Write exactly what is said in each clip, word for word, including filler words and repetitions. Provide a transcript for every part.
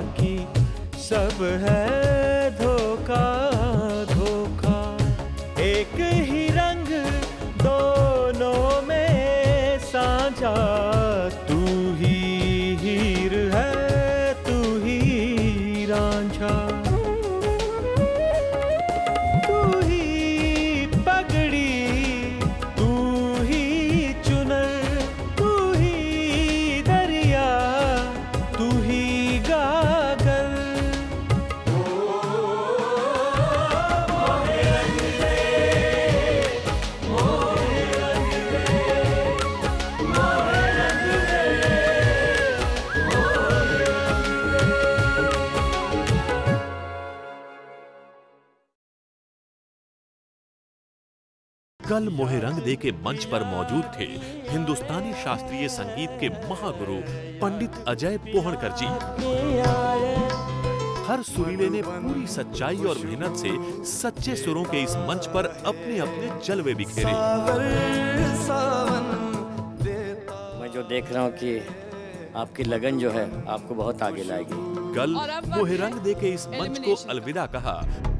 बाकी सब है धोखा धोखा। एक ही रंग दोनों में साझा, तू ही हीर है तू ही रांझा। तू ही पगड़ी तू ही चुनर, तू ही दरिया तू ही गागर। मोहे रंग दे, मोहे रंग दे, मोहे रंग दे, मोहे रंग दे। कल मोहे रंग दे के मंच पर मौजूद थे हिंदुस्तानी शास्त्रीय संगीत के महागुरु पंडित अजय पोहणकर जी। हर सुरीले ने पूरी सच्चाई और मेहनत से सच्चे सुरों के इस मंच पर अपने अपने जलवे बिखेरे। मैं जो देख रहा हूँ कि आपकी लगन जो है आपको बहुत आगे लाएगी। कल मोहे रंग दे के इस मंच को अलविदा कहा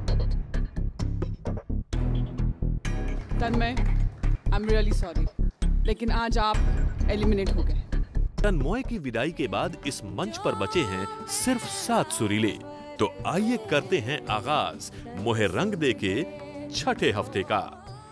Tanmay, I am really sorry, लेकिन आज आप एलिमिनेट हो गए। तन्मय की विदाई के बाद इस मंच पर बचे हैं सिर्फ सात सुरीले। तो आइए करते हैं आगाज मोहे रंग दे के छठे हफ्ते का।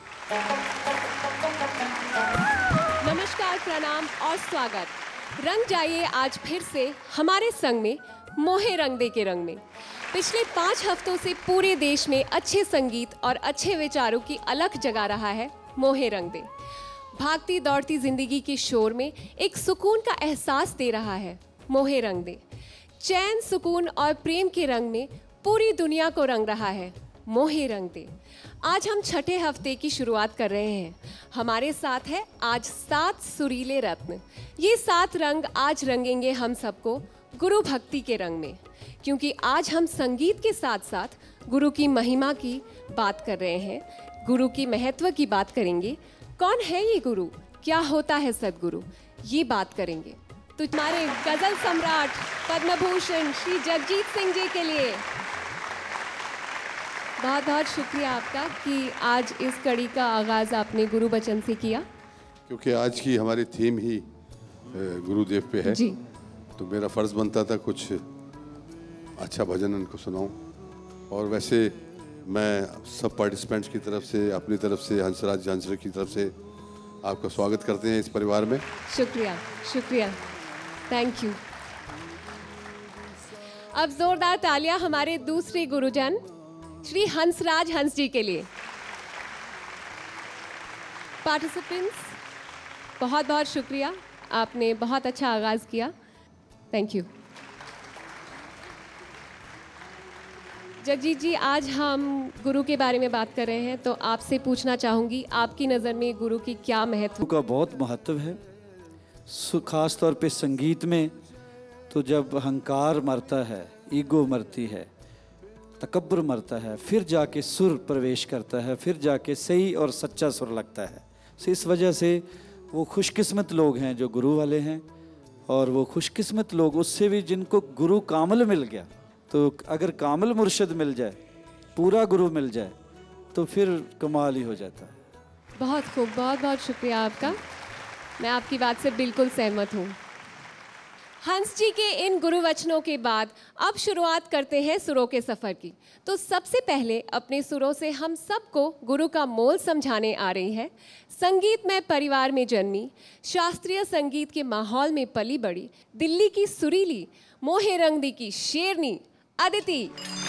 नमस्कार, प्रणाम और स्वागत। रंग जाइए आज फिर से हमारे संग में मोहे रंग दे के रंग में। पिछले पाँच हफ्तों से पूरे देश में अच्छे संगीत और अच्छे विचारों की अलख जगा रहा है मोहे रंग दे। भागती दौड़ती जिंदगी के शोर में एक सुकून का एहसास दे रहा है मोहे रंग दे। चैन, सुकून और प्रेम के रंग में पूरी दुनिया को रंग रहा है मोहे रंग दे। आज हम छठे हफ्ते की शुरुआत कर रहे हैं। हमारे साथ है आज सात सुरीले रत्न। ये सात रंग आज रंगेंगे हम सबको गुरु भक्ति के रंग में, क्योंकि आज हम संगीत के साथ साथ गुरु की महिमा की बात कर रहे हैं, गुरु की महत्व की बात करेंगे। कौन है ये गुरु, क्या होता है सदगुरु, ये बात करेंगे। तो हमारे गजल सम्राट पद्म भूषण श्री जगजीत सिंह जी के लिए बहुत बहुत शुक्रिया आपका कि आज इस कड़ी का आगाज आपने गुरु वचन से किया। क्योंकि आज की हमारी थीम ही गुरुदेव पे है जी। तो मेरा फर्ज बनता था कुछ अच्छा भजन उनको सुनाऊं। और वैसे मैं सब पार्टिसिपेंट्स की तरफ से, अपनी तरफ से, हंसराज हंसराज की तरफ से आपका स्वागत करते हैं इस परिवार में। शुक्रिया शुक्रिया, थैंक यू। अब जोरदार तालियां हमारे दूसरे गुरुजन श्री हंसराज हंस जी के लिए। पार्टिसिपेंट्स बहुत बहुत शुक्रिया, आपने बहुत अच्छा आगाज किया, थैंक यू। जगजीत जी, आज हम गुरु के बारे में बात कर रहे हैं, तो आपसे पूछना चाहूंगी आपकी नज़र में गुरु की क्या महत्व? गुरु का बहुत महत्व है, खास तौर पे संगीत में। तो जब अहंकार मरता है, ईगो मरती है, तकब्बुर मरता है, फिर जाके सुर प्रवेश करता है, फिर जाके सही और सच्चा सुर लगता है। तो इस वजह से वो खुशकिस्मत लोग हैं जो गुरु वाले हैं, और वो खुशकिस्मत लोग उससे भी जिनको गुरु कामिल मिल गया। तो अगर कामिल मुर्शिद मिल जाए, पूरा गुरु मिल जाए, तो फिर कमाल ही हो जाता है। बहुत खूब, बहुत बहुत शुक्रिया आपका, मैं आपकी बात से बिल्कुल सहमत हूँ। हंस जी के इन गुरु वचनों के बाद अब शुरुआत करते हैं सुरों के सफ़र की। तो सबसे पहले अपने सुरों से हम सबको गुरु का मोल समझाने आ रही है संगीतमय परिवार में जन्मी, शास्त्रीय संगीत के माहौल में पली बड़ी, दिल्ली की सुरीली, मोहे रंग दे की शेरनी अदिति।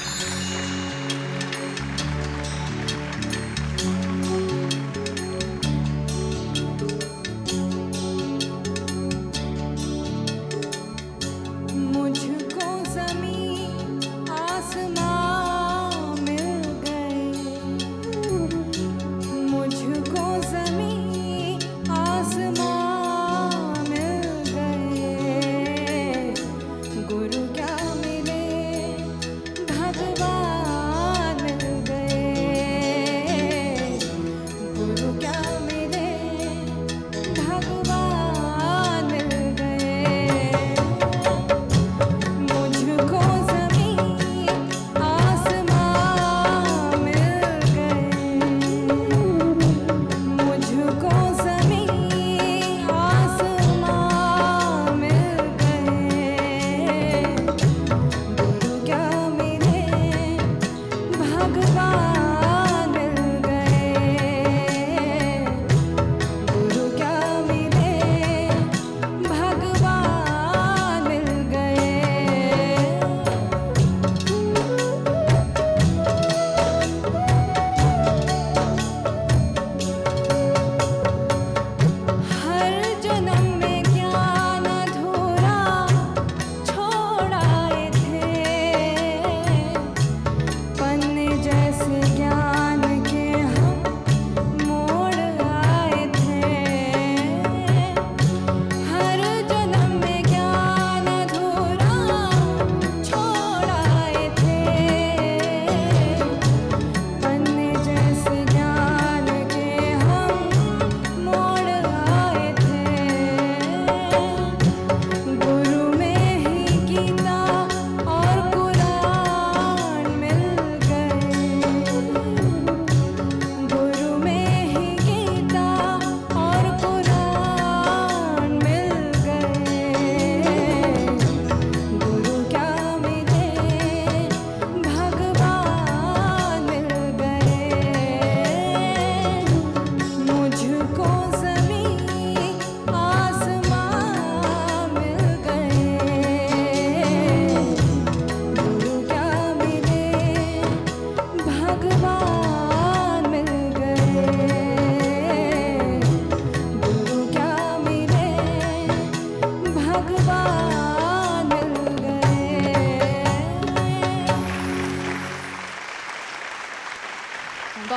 मुझको ज़मीन आसमां मिल गए, मुझको ज़मीन आसमां मिल गए, गुरु क्या मिले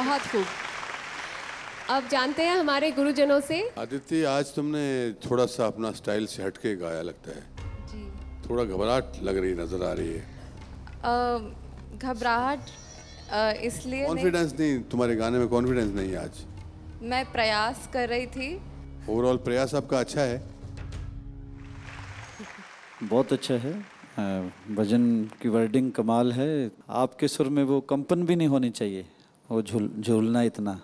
बहुत खूब। अब जानते हैं हमारे गुरुजनों से। आदित्य, आज तुमने थोड़ा सा अपना स्टाइल से हटके गाया लगता है जी। थोड़ा घबराहट लग रही नजर आ रही है। अ, घबराहट अ, इसलिए नहीं, कॉन्फिडेंस नहीं, तुम्हारे गाने में कॉन्फिडेंस नहीं है आज। मैं प्रयास कर रही थी। ओवरऑल प्रयास आपका अच्छा है। बहुत अच्छा है। अ, भजन की वर्डिंग कमाल है। आपके सुर में वो कंपन भी नहीं होनी चाहिए, वो झूल झूलना इतना।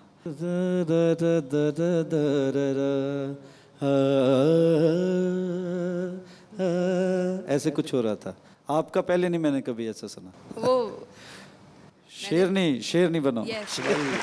ऐसे कुछ हो रहा था। आपका पहले नहीं मैंने कभी ऐसा सुना। वो शेरनी शेरनी बनो। यस।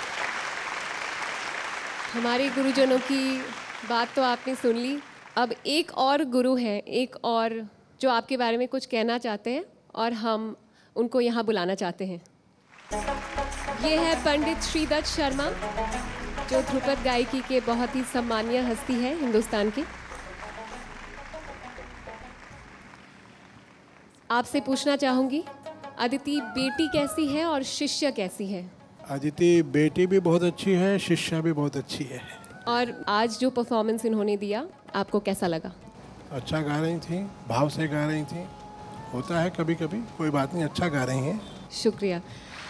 हमारे गुरुजनों की बात तो आपने सुन ली। अब एक और गुरु हैं, एक और जो आपके बारे में कुछ कहना चाहते हैं और हम उनको यहाँ बुलाना चाहते हैं। ये है पंडित श्रीदत्त शर्मा, जो ध्रुपद गायकी के बहुत ही सम्मानीय हस्ती है हिंदुस्तान की। आपसे पूछना चाहूँगी, अदिति बेटी कैसी है और शिष्य कैसी है? अदिति बेटी भी बहुत अच्छी है, शिष्या भी बहुत अच्छी है। और आज जो परफॉर्मेंस इन्होंने दिया, आपको कैसा लगा? अच्छा गा रही थी, भाव से गा रही थी। होता है कभी कभी, कोई बात नहीं, अच्छा गा रही हैं। शुक्रिया।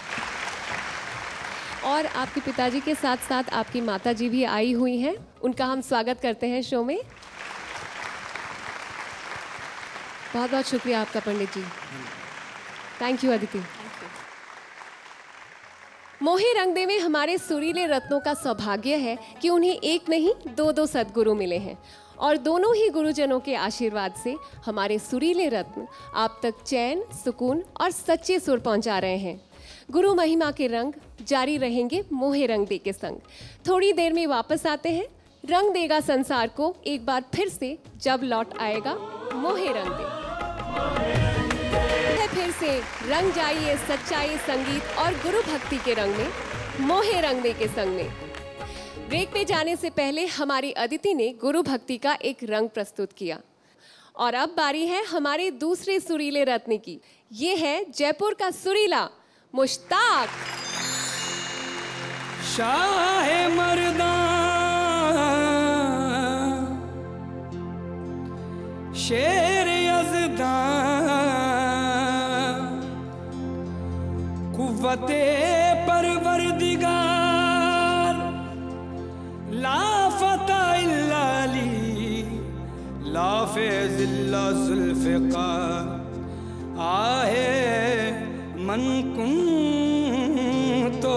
और आपके पिताजी के साथ साथ आपकी माताजी भी आई हुई हैं, उनका हम स्वागत करते हैं शो में। बहुत बहुत शुक्रिया आपका पंडित जी। Thank you Aditi. मोहे रंग दे में हमारे सुरीले रत्नों का सौभाग्य है कि उन्हें एक नहीं दो दो सद्गुरु मिले हैं, और दोनों ही गुरुजनों के आशीर्वाद से हमारे सुरीले रत्न आप तक चैन, सुकून और सच्चे सुर पहुंचा रहे हैं। गुरु महिमा के रंग जारी रहेंगे मोहे रंग दे के संग। थोड़ी देर में वापस आते हैं, रंग देगा संसार को एक बार फिर से जब लौट आएगा मोहे रंग दे। फिर से रंग जाइए सच्चाई, संगीत और गुरु भक्ति के रंग में, मोहे रंग दे के संग में। ब्रेक पे जाने से पहले हमारी अदिति ने गुरु भक्ति का एक रंग प्रस्तुत किया, और अब बारी है हमारे दूसरे सुरीले रत्न की। ये है जयपुर का सुरीला मुश्ताक। शाहे मर्दा शेर यज़दा कुव्वते परवरदिगार ला फता इल्ला अली ला फैज़ इल्ला ज़ुल्फ़िकार आहे मन कुन तो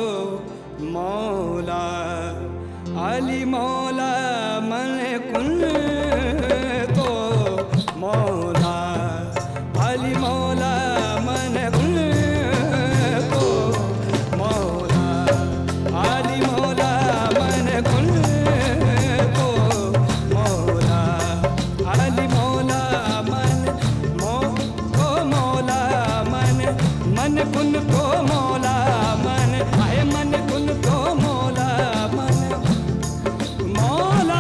मौला अली मौला मन कुन तो मौला अली मौला मन कुन तो मौला अली मौला मन कुन तो मौला अली मौला मन मो तो मौला मन मन कुन तो मौला मन आए मन कुन तो मौला मन मौला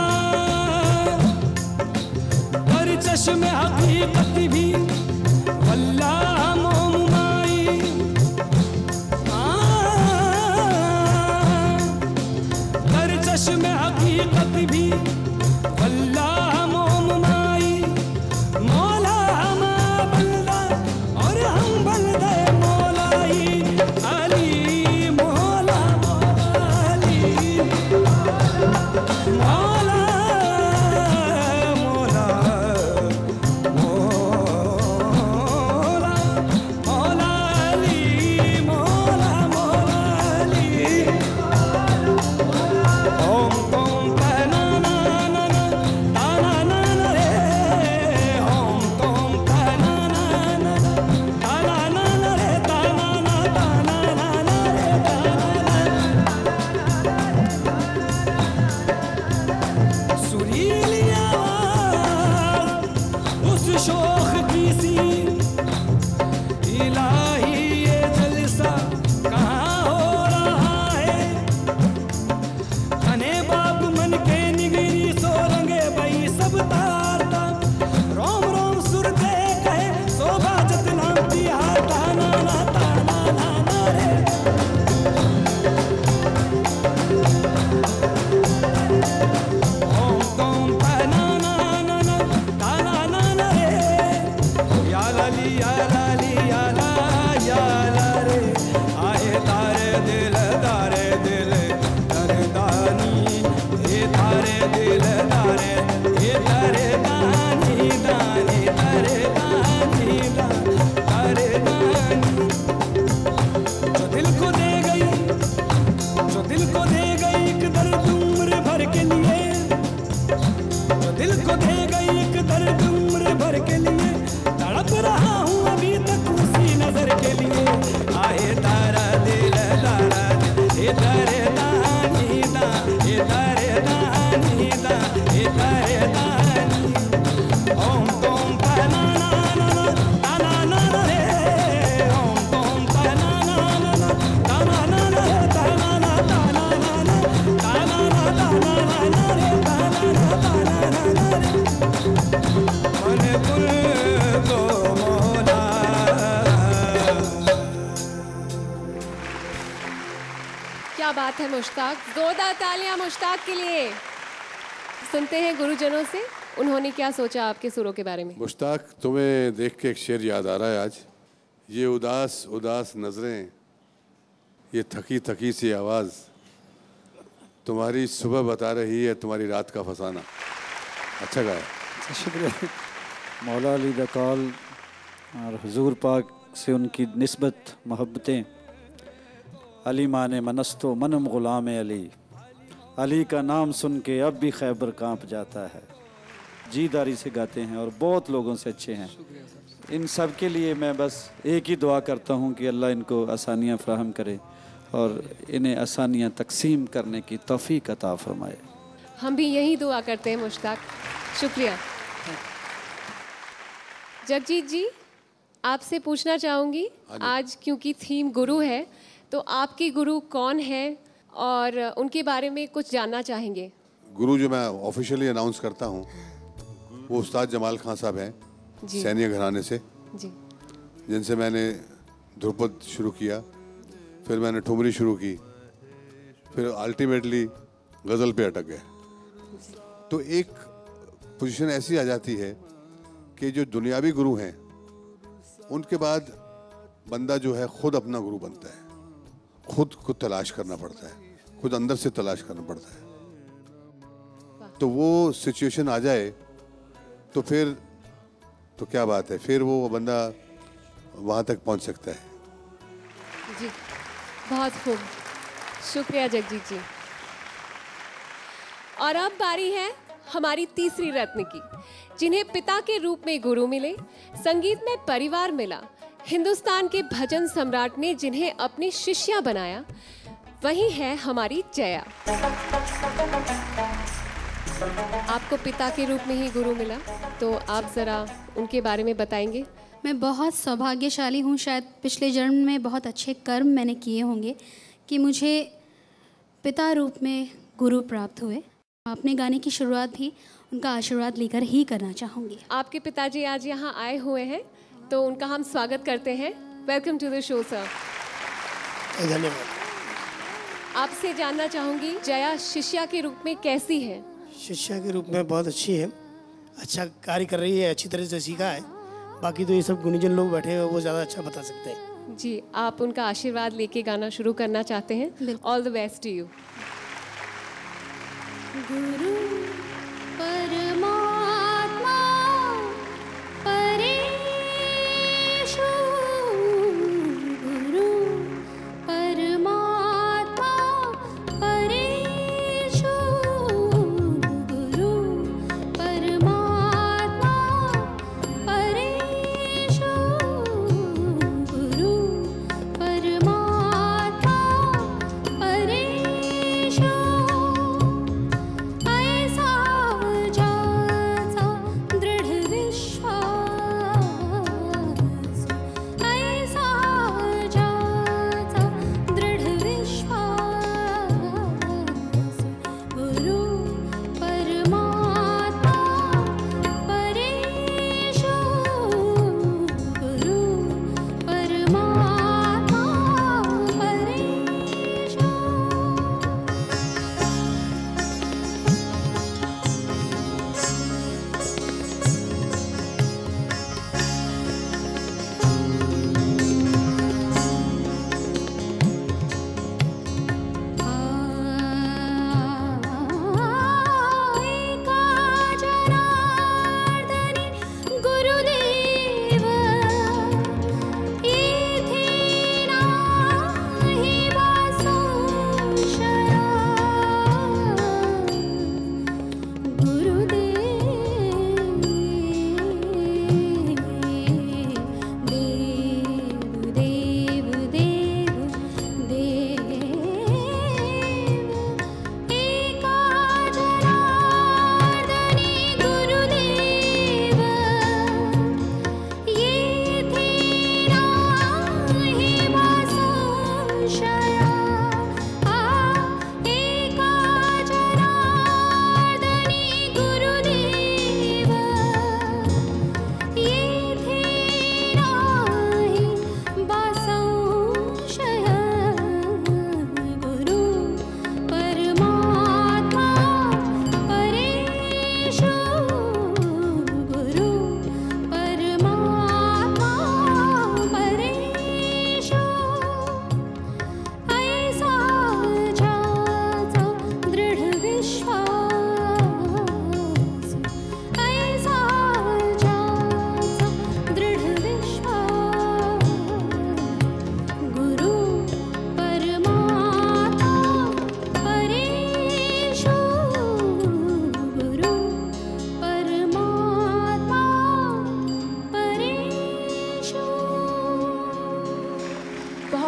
पर चश्मे हकीकत भी वल्लाह मोमुमाई पर चश्मे हकीकत भी वल्लाह मोमुमाई मौला हम बंदा और हम बंदे मौलाई याला याला रे आए तारे दिल तारे दिल दरदानी ये तारे दिल तारे ये तारे दानी दानी तारे दानी दानी तारे दानी जो दिल को दे गई जो दिल को दे गई एक दर्द उम्र भर के लिए जो दिल को दे गई एक दर्द उम्र भर के लिए तड़प रहा हूँ अभी तक उसी नजर के लिए आए तारा दिल तारा दिल ये तारे दानी दा ये तारे दानी दा ये तारे दानी ओम तोम तना ना ना तना ना ना रे ओम तोम तना ना ना तना ना ना तना ना तना ना ना तना ना तना ना रे तना ना तना ना रे मन कुल को मोला। क्या बात है मुश्ताक, जोरदार तालियां मुश्ताक के लिए। सुनते हैं गुरुजनों से उन्होंने क्या सोचा आपके सुरों के बारे में। मुश्ताक, तुम्हें देख के एक शेर याद आ रहा है आज। ये उदास उदास नजरें, ये थकी थकी सी आवाज़, तुम्हारी सुबह बता रही है तुम्हारी रात का फसाना। अच्छा गाया। शुक्रिया। मौला अली द कॉल और हुजूर पाक से उनकी निस्बत मोहब्बतें। अली माने मनस्तो मनम ग़ुलाम अली, अली का नाम सुन के अब भी खैबर कांप जाता है। जीदारी से गाते हैं और बहुत लोगों से अच्छे हैं। इन सब के लिए मैं बस एक ही दुआ करता हूँ कि अल्लाह इनको आसानियाँ फ़राहम करे और इन्हें आसानियाँ तकसीम करने की तौफीक अता फरमाए। हम भी यही दुआ करते हैं मुश्ताक, शुक्रिया। जगजीत जी, आपसे पूछना चाहूँगी, आज क्योंकि थीम गुरु है तो आपके गुरु कौन है और उनके बारे में कुछ जानना चाहेंगे। गुरु जो मैं ऑफिशियली अनाउंस करता हूँ वो उस्ताद जमाल खान साहब हैं, सैनिया घराने से, जी, जिनसे मैंने ध्रुपद शुरू किया, फिर मैंने ठुमरी शुरू की, फिर अल्टीमेटली गज़ल पे अटक गए। तो एक पोजीशन ऐसी आ जाती है कि जो दुनियावी गुरु हैं उनके बाद बंदा जो है खुद अपना गुरु बनता है, खुद को तलाश करना पड़ता है, खुद अंदर से तलाश करना पड़ता है। तो वो सिचुएशन आ जाए तो फिर तो क्या बात है, फिर वो बंदा वहाँ तक पहुँच सकता है। जी, बहुत खूब, शुक्रिया जगजीत जी। और अब बारी है हमारी तीसरी रत्न की, जिन्हें पिता के रूप में गुरु मिले, संगीत में परिवार मिला, हिंदुस्तान के भजन सम्राट ने जिन्हें अपनी शिष्या बनाया, वही है हमारी जया। आपको पिता के रूप में ही गुरु मिला, तो आप ज़रा उनके बारे में बताएंगे। मैं बहुत सौभाग्यशाली हूँ, शायद पिछले जन्म में बहुत अच्छे कर्म मैंने किए होंगे कि मुझे पिता रूप में गुरु प्राप्त हुए। आपने गाने की शुरुआत भी उनका आशीर्वाद लेकर ही करना चाहूँगी। आपके पिताजी आज यहाँ आए हुए हैं तो उनका हम स्वागत करते हैं। Welcome to the show sir. धन्यवाद। आपसे जानना चाहूँगी, जया शिष्या के रूप में कैसी है? शिष्या के रूप में बहुत अच्छी है, अच्छा कार्य कर रही है, अच्छी तरह से सीखा है। बाकी तो ये सब गुणीजन लोग बैठे हैं, वो ज़्यादा अच्छा बता सकते हैं। जी, आप उनका आशीर्वाद लेके गाना शुरू करना चाहते हैं। All the best to you. गुरु परमात्मा परेशु, गुरु परमात्मा परेशु, गुरु परमात्मा परेशु, गुरु परमात्मा परेशु। ऐसा जा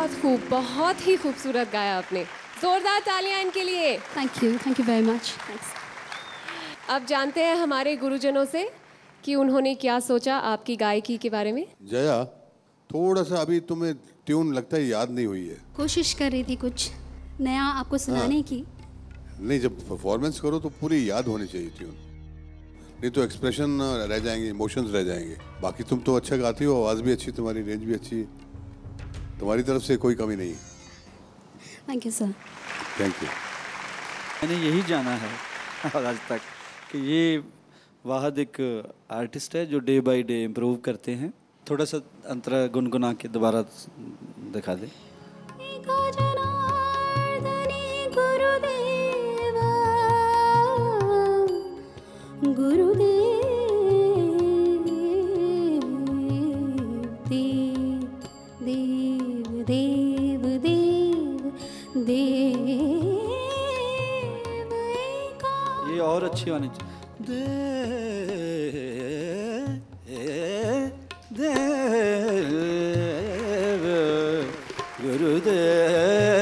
बहुत खूब, बहुत ही खूबसूरत गाया आपने। जोरदार तालियां इनके लिए। Thank you, thank you very much. अब जानते हैं हमारे गुरुजनों से कि उन्होंने क्या सोचा आपकी गायकी के बारे में। जया, थोड़ा सा अभी तुम्हें ट्यून लगता है याद नहीं हुई है। कोशिश कर रही थी कुछ नया आपको सुनाने हाँ। की। नहीं, जब परफॉर्मेंस करो तो पूरी याद होनी चाहिए ट्यून, नहीं तो एक्सप्रेशन रह जाएंगे, इमोशंस रह जाएंगे। बाकी तुम तो अच्छा गाती हो, आवाज़ भी अच्छी, तुम्हारी रेंज भी अच्छी, तुम्हारी तरफ से कोई कमी नहीं। Thank you sir. Thank you. मैंने यही जाना है आज तक कि ये वाहद एक आर्टिस्ट है जो डे बाय डे इम्प्रूव करते हैं। थोड़ा सा अंतरा गुनगुना के दोबारा दिखा दे। गुरुदेव देव देव देव देव देव। ये और अच्छी होनी चाहिए। देव गुरुदेव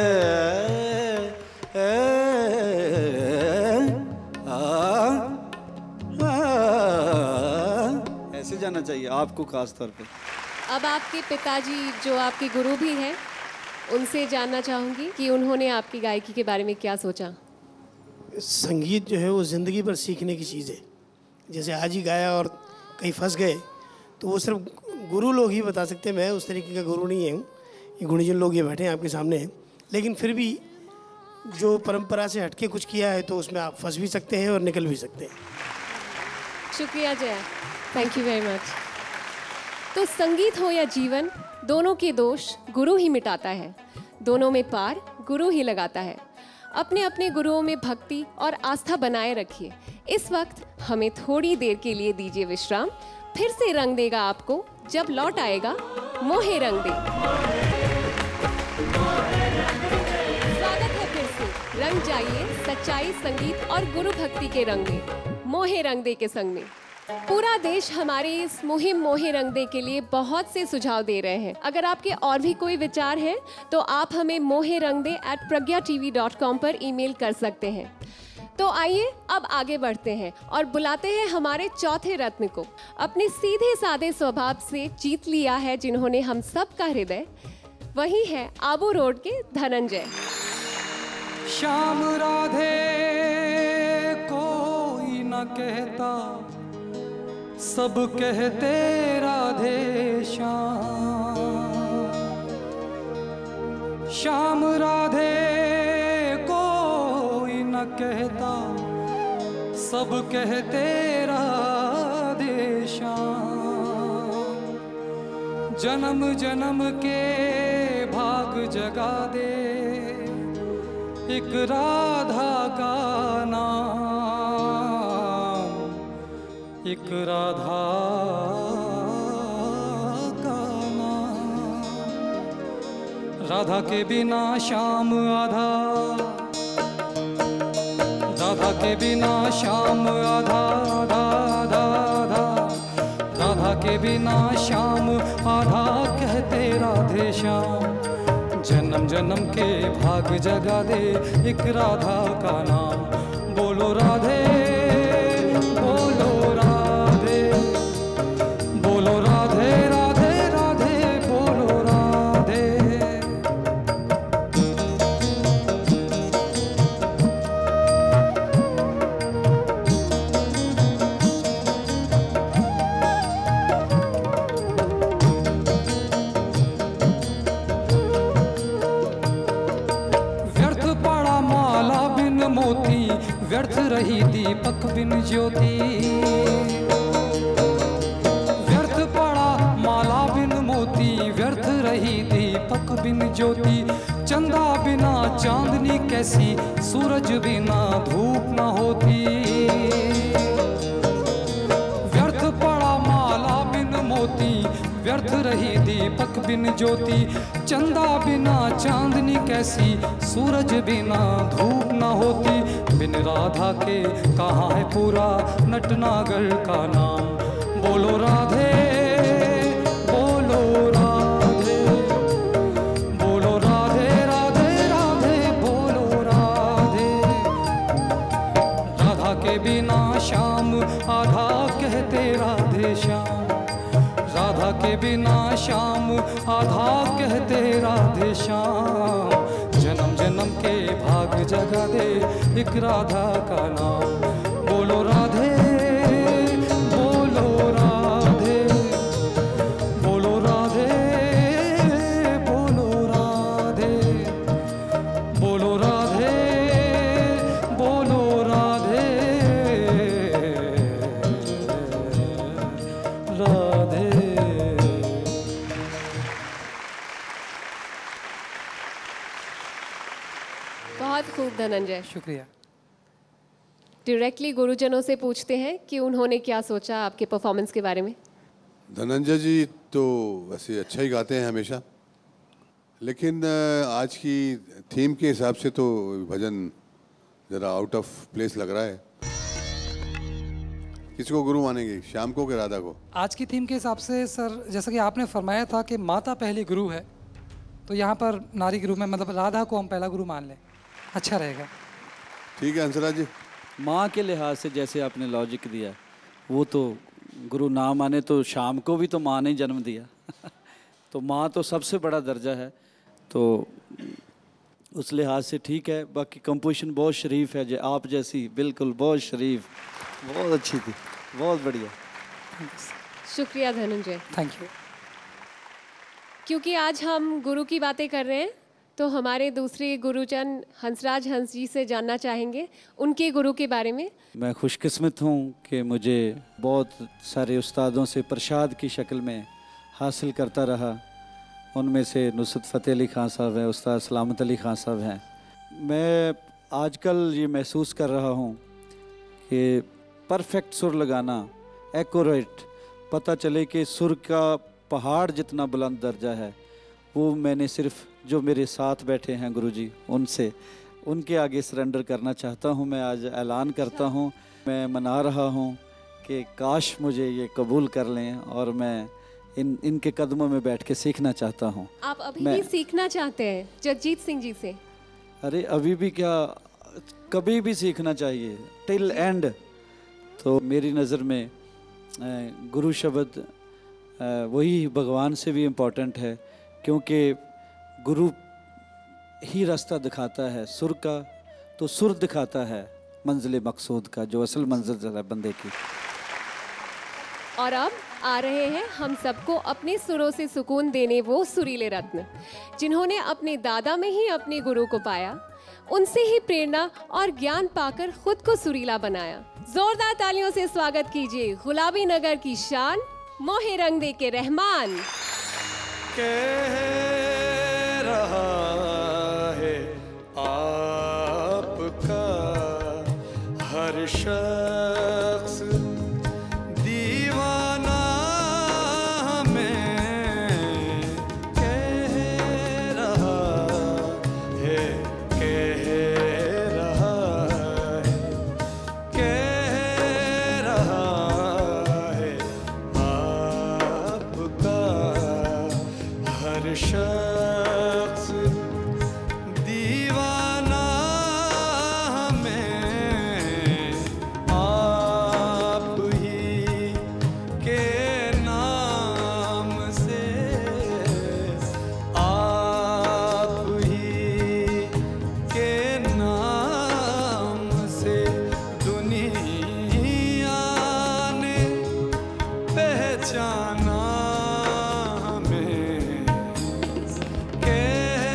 ऐसे जाना चाहिए आपको खास तौर पे। अब आपके पिताजी जो आपके गुरु भी हैं, उनसे जानना चाहूँगी कि उन्होंने आपकी गायकी के बारे में क्या सोचा। संगीत जो है वो ज़िंदगी भर सीखने की चीज़ है। जैसे आज ही गाया और कहीं फंस गए तो वो सिर्फ गुरु लोग ही बता सकते हैं। मैं उस तरीके का गुरु नहीं हूँ, ये गुणीजन लोग ये बैठे हैं आपके सामने हैं। लेकिन फिर भी जो परंपरा से हटके कुछ किया है तो उसमें आप फंस भी सकते हैं और निकल भी सकते हैं। शुक्रिया Jaya, thank you very much. तो संगीत हो या जीवन, दोनों के दोष गुरु ही मिटाता है, दोनों में पार गुरु ही लगाता है। अपने अपने गुरुओं में भक्ति और आस्था बनाए रखिए। इस वक्त हमें थोड़ी देर के लिए दीजिए विश्राम, फिर से रंग देगा आपको जब लौट आएगा मोहे रंग दे। स्वागत है फिर से, रंग जाइए सच्चाई, संगीत और गुरु भक्ति के रंग में, मोहे रंग दे के संग में। पूरा देश हमारे इस मुहिम मोहे रंग दे के लिए बहुत से सुझाव दे रहे हैं। अगर आपके और भी कोई विचार हैं तो आप हमें Mohe Rang De at Pragya TV dot com पर ईमेल कर सकते हैं। तो आइए अब आगे बढ़ते हैं और बुलाते हैं हमारे चौथे रत्न को। अपने सीधे साधे स्वभाव से जीत लिया है जिन्होंने हम सब का हृदय, वही है आबू रोड के धनंजय। श्याम राधे कोई न कहता, सब कहते राधे श्याम। श्याम राधे कोई न कहता, सब कहते राधे श्याम। जन्म जन्म के भाग जगा दे एक राधा का नाम, एक राधा का नाम। राधा के बिना श्याम आधा, राधा के बिना श्याम आधा आधा आधा आधा, राधा के बिना श्याम आधा कहते राधे श्याम। जन्म जन्म के भाग जगा दे एक राधा का नाम। बोलो राधे बोलो राधे, बोलो राधे राधे राधे बोलो राधे। व्यर्थ पड़ा माला बिन मोती, व्यर्थ रही दीपक बिन ज्योति। व्यर्थ पड़ा माला बिन मोती, व्यर्थ रही दीपक बिन ज्योति। चंदा बिना चांदनी कैसी, सूरज बिना धूप न होती। व्यर्थ पड़ा माला बिन मोती, व्यर्थ रही दीपक बिन ज्योति। चंदा बिना चांदनी कैसी, सूरज बिना धूप न होती। बिन राधा के कहाँ है पूरा नटनागर का नाम। बोलो राधे बोलो राधे, बोलो भाग कहते राधे श्याम, जन्म जन्म के भाग जगा दे एक राधा का नाम। बोलो राधे बोलो राधे, बोलो राधे बोलो राधे, बोलो राधे बोलो राधे राधे। बहुत खूब धनंजय, शुक्रिया। डायरेक्टली गुरुजनों से पूछते हैं कि उन्होंने क्या सोचा आपके परफॉर्मेंस के बारे में। धनंजय जी तो वैसे अच्छा ही गाते हैं हमेशा, लेकिन अ, आज की थीम के हिसाब से तो भजन ज़रा आउट ऑफ प्लेस लग रहा है। किसको गुरु मानेंगे, श्याम को कि राधा को? आज की थीम के हिसाब से सर, जैसा कि आपने फरमाया था कि माता पहली गुरु है, तो यहाँ पर नारी के रूप में मतलब राधा को हम पहला गुरु मान लें, अच्छा रहेगा। ठीक है हंसराज जी। माँ के लिहाज से जैसे आपने लॉजिक दिया, वो तो गुरु ना माने तो शाम को भी तो माँ ने जन्म दिया तो माँ तो सबसे बड़ा दर्जा है, तो उस लिहाज से ठीक है। बाकी कंपोजिशन बहुत शरीफ है, जो आप जैसी बिल्कुल बहुत शरीफ, बहुत अच्छी थी, बहुत बढ़िया। शुक्रिया धनंजय। Thank you. क्योंकि आज हम गुरु की बातें कर रहे हैं, तो हमारे दूसरे गुरुजन हंसराज हंस जी से जानना चाहेंगे उनके गुरु के बारे में। मैं खुशकिस्मत हूँ कि मुझे बहुत सारे उस्तादों से प्रसाद की शक्ल में हासिल करता रहा। उनमें से नुसरत फ़तेह अली खान साहब हैं, उस्ताद सलामत अली खान साहब हैं। मैं आजकल ये महसूस कर रहा हूँ कि परफेक्ट सुर लगाना, एक्यूरेट, पता चले कि सुर का पहाड़ जितना बुलंद दर्जा है, वो मैंने सिर्फ जो मेरे साथ बैठे हैं गुरुजी, उनसे उनके आगे सरेंडर करना चाहता हूँ। मैं आज ऐलान करता हूँ, मैं मना रहा हूँ कि काश मुझे ये कबूल कर लें और मैं इन इनके कदमों में बैठ के सीखना चाहता हूँ। आप अभी भी सीखना चाहते हैं जगजीत सिंह जी से? अरे अभी भी क्या, कभी भी सीखना चाहिए, टिल एंड। तो मेरी नज़र में गुरु शब्द वही भगवान से भी इम्पोर्टेंट है, क्योंकि गुरु ही रास्ता दिखाता है सुर का, तो सुर दिखाता है मंजिल मकसूद का, जो असल मंजिल है बंदे की। और अब आ रहे हैं हम सबको अपने सुरों से सुकून देने वो सुरीले रत्न, जिन्होंने अपने दादा में ही अपने गुरु को पाया, उनसे ही प्रेरणा और ज्ञान पाकर खुद को सुरीला बनाया। जोरदार तालियों से स्वागत कीजिए गुलाबी नगर की शान, मोहे रंग दे के रहमान। कह रहा है आपका हर शख्स दीवाना हमें, कह रहा है, कह रहा है, कह रहा है आपका हर शख्स दीवाना हमें, आप ही के नाम से, आप ही के नाम से दुनिया ने पहचाना हमें, कह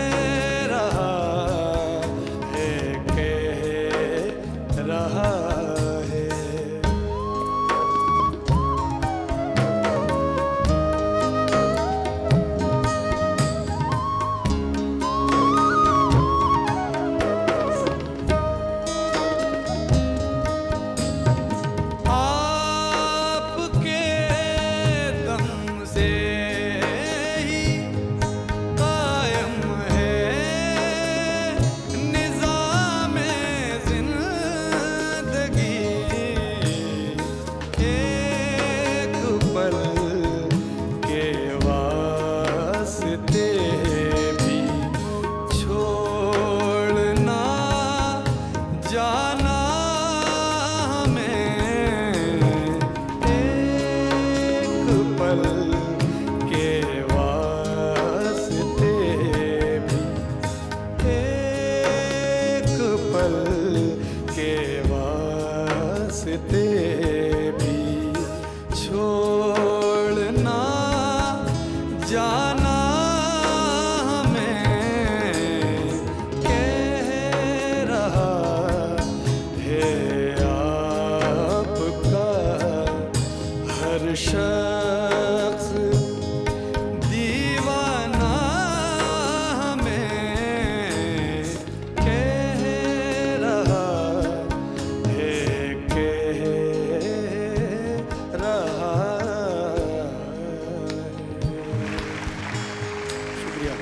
शुक्रिया।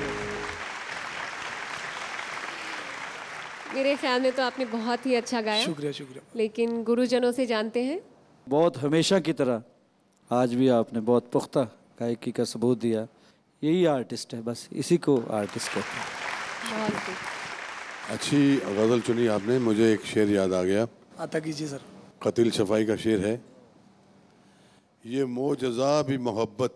मेरे ख्याल में तो आपने बहुत ही अच्छा गाया। शुक्रिया शुक्रिया। लेकिन गुरुजनों से जानते हैं बहुत हमेशा की तरह आज भी आपने बहुत पुख्ता गायकी का सबूत दिया। यही आर्टिस्ट है, बस इसी को आर्टिस्ट कहते हैं। बहुत ही अच्छी गज़ल चुनी आपने। मुझे एक शेर याद आ गया। आता कीजिए सर। कतिल शफाई का शेर है, ये मोजज़ा भी मोहब्बत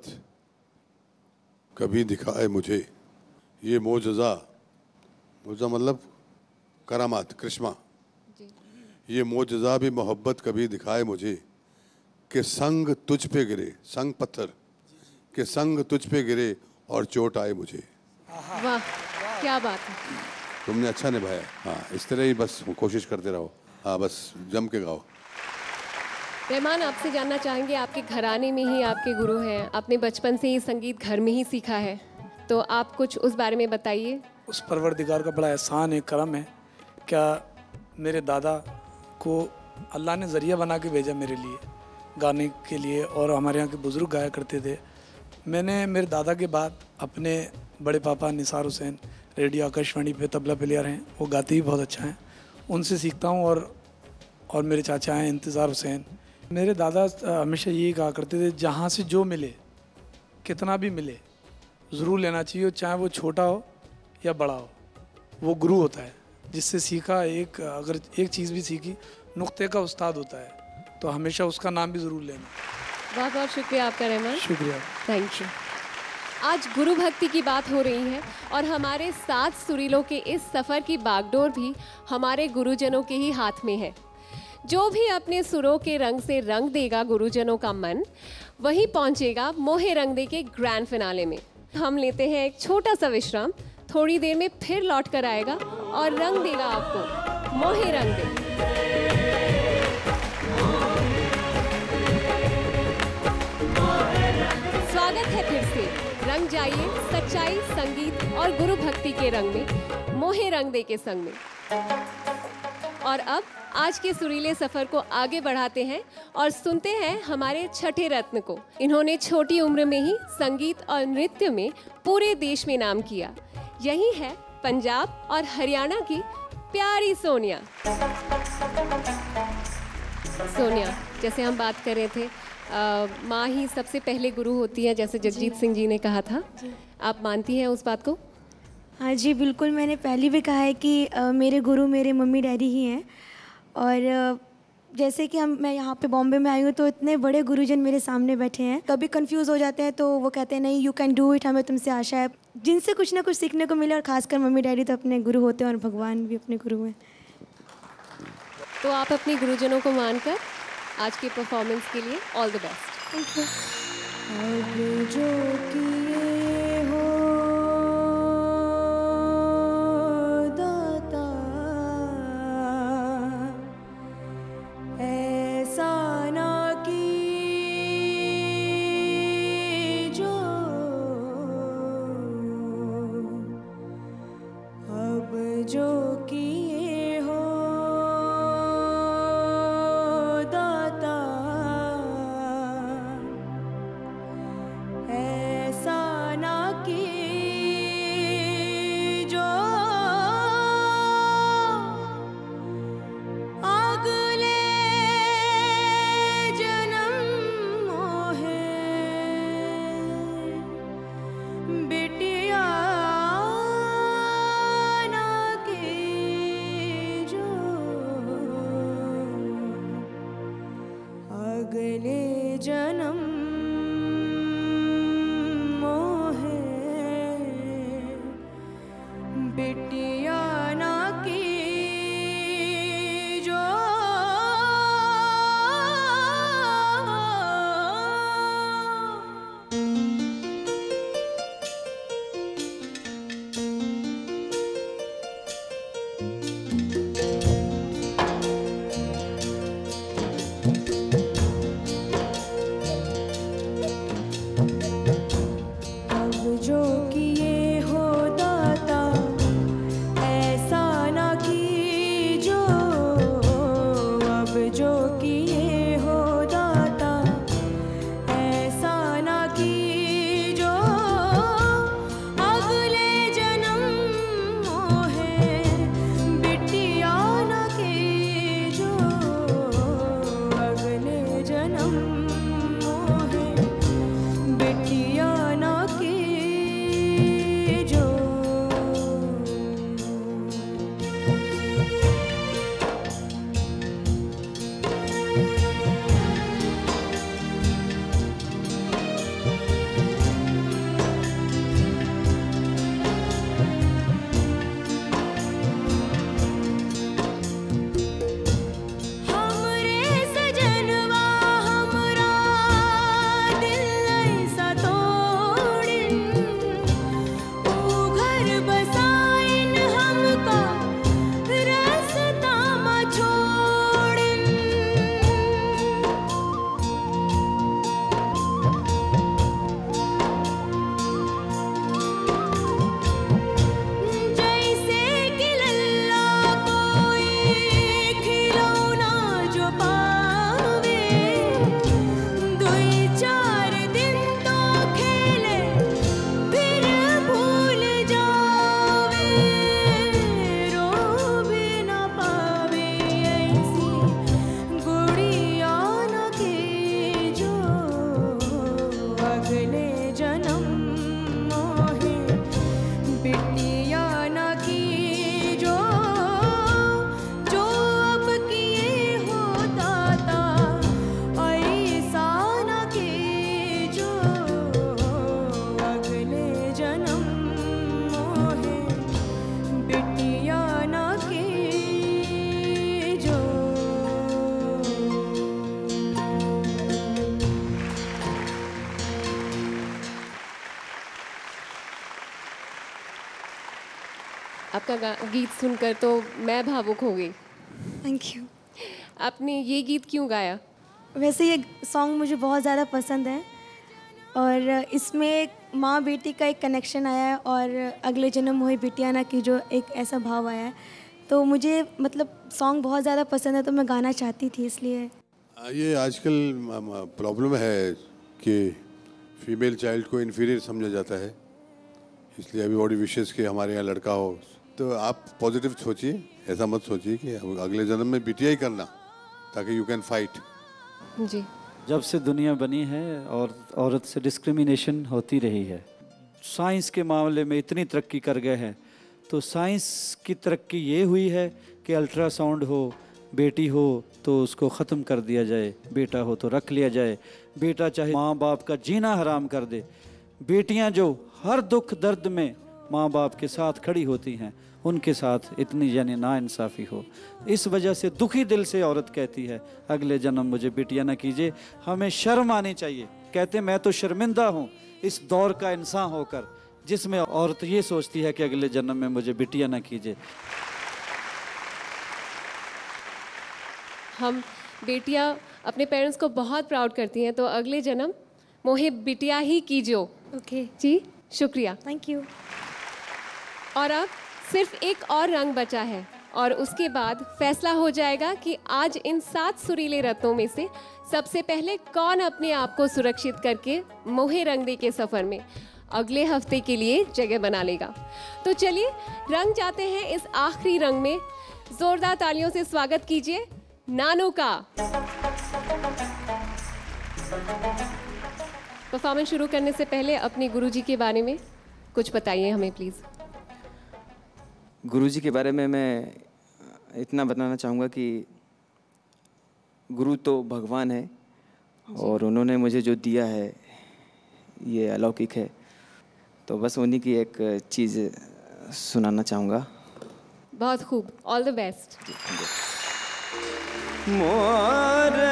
कभी दिखाए मुझे। ये मोजज़ा, मोजज़ा मतलब करामात, करिश्मा। ये मोजज़ा भी मोहब्बत कभी दिखाए मुझे कि संग तुझ पे गिरे, संग पत्थर के संग तुझ पे गिरे और चोट आए मुझे। वाह, क्या बात है। तुमने अच्छा निभाया। हाँ, इस तरह ही बस कोशिश करते रहो। हाँ, बस जम के गाओ। रहमान, आपसे जानना चाहेंगे, आपके घराने में ही आपके गुरु हैं, आपने बचपन से ही संगीत घर में ही सीखा है, तो आप कुछ उस बारे में बताइए। उस परवरदिगार का बड़ा एहसान है, करम है। क्या मेरे दादा को अल्लाह ने ज़रिया बना के भेजा मेरे लिए गाने के लिए, और हमारे यहाँ के बुज़ुर्ग गाया करते थे। मैंने मेरे दादा के बाद अपने बड़े पापा निसार हुसैन रेडियो आकाशवाणी पे तबला प्लेयर हैं, वो गाते ही बहुत अच्छा हैं, उनसे सीखता हूँ। और और मेरे चाचा हैं इंतज़ार हुसैन। मेरे दादा हमेशा यही कहा करते थे, जहाँ से जो मिले, कितना भी मिले, ज़रूर लेना चाहिए, चाहे वो छोटा हो या बड़ा हो। वो गुरु होता है, जिससे सीखा एक, अगर एक चीज़ भी सीखी, नुक्ते का उस्ताद होता है, तो हमेशा उसका नाम भी ज़रूर लेना। बहुत बहुत शुक्रिया आपका रहमान। शुक्रिया। Thank you. आज गुरु भक्ति की बात हो रही है और हमारे सात सुरीलों के इस सफ़र की बागडोर भी हमारे गुरुजनों के ही हाथ में है। जो भी अपने सुरों के रंग से रंग देगा गुरुजनों का मन, वही पहुंचेगा मोहे रंग दे के ग्रैंड फिनाले में। हम लेते हैं एक छोटा सा विश्राम, थोड़ी देर में फिर लौट कर आएगा और रंग देगा आपको मोहे रंग दे। स्वागत है फिर से, रंग जाइए सच्चाई, संगीत और गुरु भक्ति के रंग में, मोहे रंग दे के संग में। और अब आज के सुरीले सफर को आगे बढ़ाते हैं और सुनते हैं हमारे छठे रत्न को। इन्होंने छोटी उम्र में ही संगीत और नृत्य में पूरे देश में नाम किया। यही है पंजाब और हरियाणा की प्यारी सोनिया। सोनिया, जैसे हम बात कर रहे थे, आ, माँ ही सबसे पहले गुरु होती है, जैसे जगजीत सिंह जी ने कहा था। आप मानती हैं उस बात को? हाँ जी, बिल्कुल। मैंने पहले भी कहा है कि आ, मेरे गुरु मेरे मम्मी डैडी ही हैं। और आ, जैसे कि हम मैं यहाँ पे बॉम्बे में आई हूँ, तो इतने बड़े गुरुजन मेरे सामने बैठे हैं। कभी कंफ्यूज हो जाते हैं तो वो कहते हैं नहीं, यू कैन डू इट, हमें तुमसे आशा है, जिनसे कुछ ना कुछ सीखने को मिले। और खासकर मम्मी डैडी तो अपने गुरु होते हैं और भगवान भी अपने गुरु हैं। तो आप अपने गुरुजनों को मानकर आज के परफॉर्मेंस के लिए all the best. Thank you. अब जो किए हो दाता, ऐसा ना कीजो, अब जो किए हो दाता, ऐसा ना कीजो, अगले जन्म मोहे बिटिया ना कीजो, अगले जन्म मोहे बिटिया ना कीजो। अब जो किए हो दाता, बसाइन हमका रास्ता मा छोड़िन जैसे कि लल्ला कोई खिलौना जो पावे दुई चार दिन तो खेले फिर भूल जावे रो भी न पावे ऐसी गुड़िया न के जो अगले जन्म मोहे बिटिया न की जो जो अब किए हो दाता ऐसा न के जो अगले जन्म मोहे बिटिया न के जो आपका गा- गीत सुनकर तो मैं भावुक हो गई। Thank you. आपने ये गीत क्यों गाया? वैसे ये सॉन्ग मुझे बहुत ज़्यादा पसंद है और इसमें माँ बेटी का एक कनेक्शन आया है और अगले जन्म हुई बिटियाना की जो एक ऐसा भाव आया है, तो मुझे मतलब सॉन्ग बहुत ज़्यादा पसंद है तो मैं गाना चाहती थी इसलिए। ये आजकल प्रॉब्लम है कि फीमेल चाइल्ड को इन्फीरियर समझा जाता है, इसलिए अभी बॉडी विशेष के हमारे यहाँ लड़का हो, तो आप पॉजिटिव सोचिए, ऐसा मत सोचिए कि अगले जन्म में बिटिया ही करना ताकि यू कैन फाइट। जी। जब से दुनिया बनी है और औरत से डिस्क्रिमिनेशन होती रही है। साइंस के मामले में इतनी तरक्की कर गए हैं, तो साइंस की तरक्की ये हुई है कि अल्ट्रासाउंड हो, बेटी हो तो उसको ख़त्म कर दिया जाए, बेटा हो तो रख लिया जाए। बेटा चाहे माँ बाप का जीना हराम कर दे, बेटियां जो हर दुख दर्द में माँ बाप के साथ खड़ी होती हैं, उनके साथ इतनी यानी नाइंसाफ़ी हो। इस वजह से दुखी दिल से औरत कहती है अगले जन्म मुझे बिटिया न कीजिए। हमें शर्म आनी चाहिए। कहते मैं तो शर्मिंदा हूँ इस दौर का इंसान होकर जिसमें औरत ये सोचती है कि अगले जन्म में मुझे बिटिया न कीजिए। हम बेटियां अपने पेरेंट्स को बहुत प्राउड करती हैं, तो अगले जन्म मोहे बिटिया ही कीजो। ओके जी, शुक्रिया। Thank you. और अब सिर्फ एक और रंग बचा है और उसके बाद फैसला हो जाएगा कि आज इन सात सुरीले रत्नों में से सबसे पहले कौन अपने आप को सुरक्षित करके मोहे रंग दे के सफ़र में अगले हफ्ते के लिए जगह बना लेगा। तो चलिए रंग जाते हैं इस आखिरी रंग में। जोरदार तालियों से स्वागत कीजिए नानू का। परफॉर्मेंस शुरू करने से पहले अपने गुरुजी के बारे में कुछ बताइए हमें प्लीज़। गुरुजी के बारे में मैं इतना बताना चाहूँगा कि गुरु तो भगवान है और उन्होंने मुझे जो दिया है ये अलौकिक है, तो बस उन्हीं की एक चीज़ सुनाना चाहूँगा। बहुत खूब, ऑल द बेस्ट। मोरे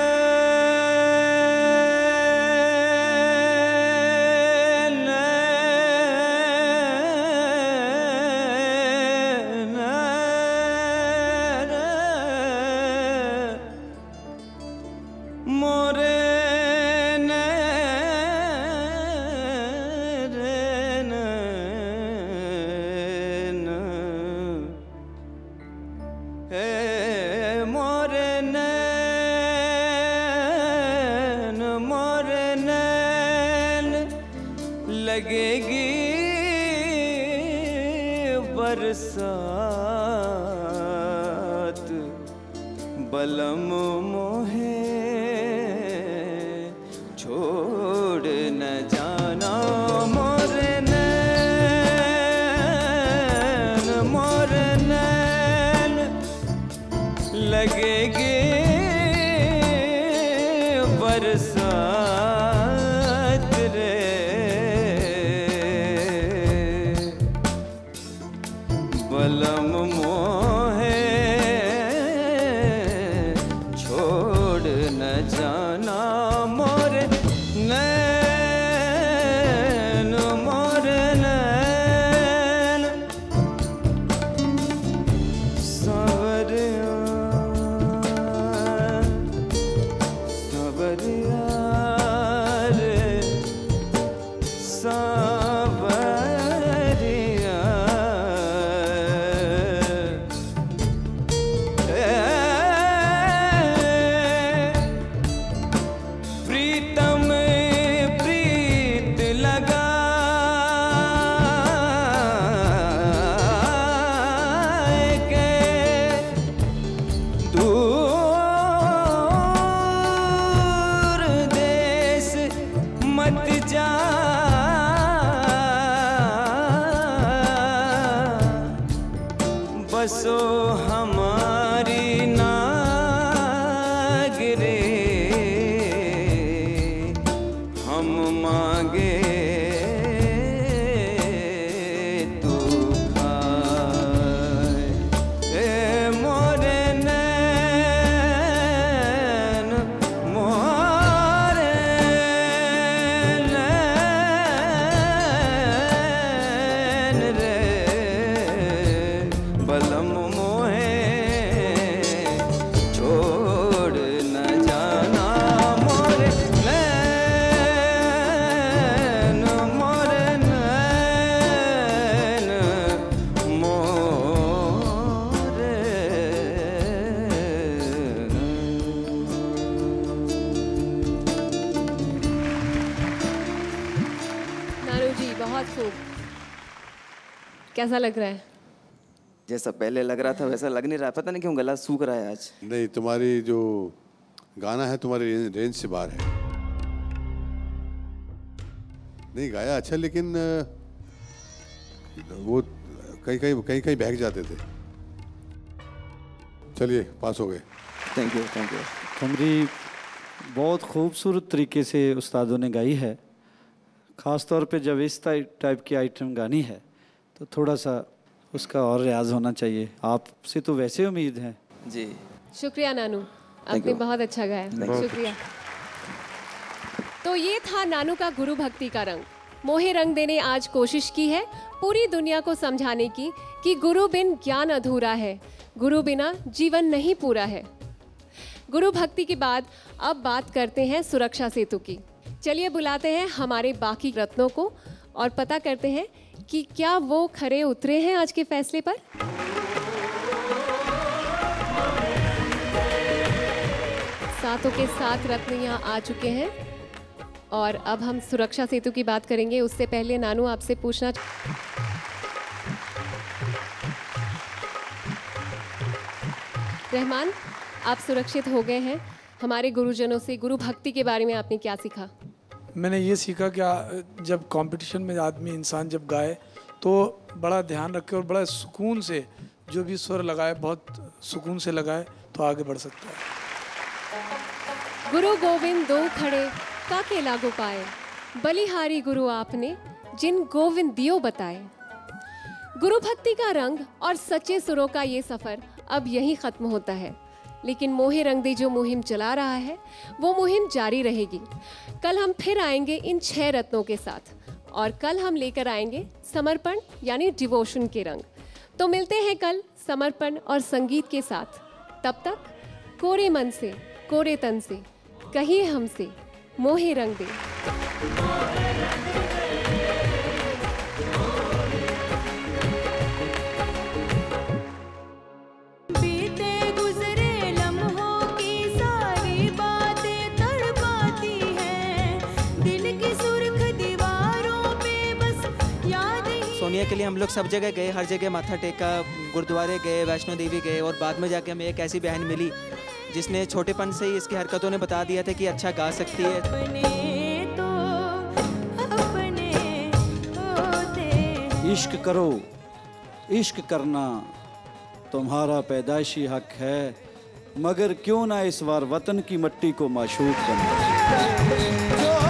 लगेगी बरसात बलम मोहे छोड़ न जाना मोरे नैन मोरे नैन लगेगी बरसात रे बलम मोहे छोड़ न जाना मोरे नैन मोरे नैन बसो हमारी नागरे, हम मांगे तू खाए। ए मोरे नैन मोरे नैन रे, बलम मोहे छोड़ न जाना। मोरे नैन मोरे नैन मोरे। नानू जी बहुत खूब। कैसा लग रहा है? जैसा पहले लग रहा था वैसा लग नहीं रहा, पता नहीं क्यों गला सूख रहा है आज। नहीं, तुम्हारी जो गाना है तुम्हारी रेंज से बाहर है। नहीं गाया अच्छा, लेकिन अ, वो कहीं कहीं कहीं कहीं बहक जाते थे। चलिए पास हो गए। Thank you thank you. कमरी बहुत खूबसूरत तरीके से उस्तादों ने गाई है। ख़ास तौर पे जब इस टाइप की आइटम गानी है तो थोड़ा सा उसका और रियाज होना चाहिए। आपसे तो वैसे उम्मीद है जी। शुक्रिया नानू, आपने you. बहुत अच्छा गाया। Thank you. शुक्रिया। तो ये था नानू का गुरु भक्ति का रंग। मोहे रंगदे ने आज कोशिश की है पूरी दुनिया को समझाने की कि गुरु बिन ज्ञान अधूरा है, गुरु बिना जीवन नहीं पूरा है। गुरु भक्ति के बाद अब बात करते हैं सुरक्षा सेतु की। चलिए बुलाते हैं हमारे बाकी रत्नों को और पता करते हैं कि क्या वो खरे उतरे हैं आज के फैसले पर। सातों के सात रत्न यहाँ आ चुके हैं और अब हम सुरक्षा सेतु की बात करेंगे। उससे पहले नानू आपसे पूछना, रहमान आप सुरक्षित हो गए हैं, हमारे गुरुजनों से गुरु भक्ति के बारे में आपने क्या सीखा? मैंने ये सीखा कि जब कंपटीशन में आदमी इंसान जब गाए तो बड़ा ध्यान रखे और बड़ा सुकून से जो भी स्वर लगाए बहुत सुकून से लगाए तो आगे बढ़ सकता है। गुरु गोविंद दो खड़े काके लागो पाए, बलिहारी गुरु आपने जिन गोविंद दियो बताए। गुरु भक्ति का रंग और सच्चे सुरों का ये सफर अब यहीं खत्म होता है, लेकिन मोहे रंगदे जो मुहिम चला रहा है वो मुहिम जारी रहेगी। कल हम फिर आएंगे इन छह रत्नों के साथ और कल हम लेकर आएंगे समर्पण यानी डिवोशन के रंग। तो मिलते हैं कल समर्पण और संगीत के साथ। तब तक कोरे मन से कोरे तन से कहिए हमसे मोहे रंगदे। सोनिया के लिए हम लोग सब जगह गए, हर जगह माथा टेका, गुरुद्वारे गए, वैष्णो देवी गए और बाद में जाके हमें एक ऐसी बहन मिली जिसने छोटेपन से ही इसकी हरकतों ने बता दिया था कि अच्छा गा सकती है। इश्क करो, इश्क करना तुम्हारा पैदाइशी हक है, मगर क्यों ना इस बार वतन की मट्टी को माशूक बना।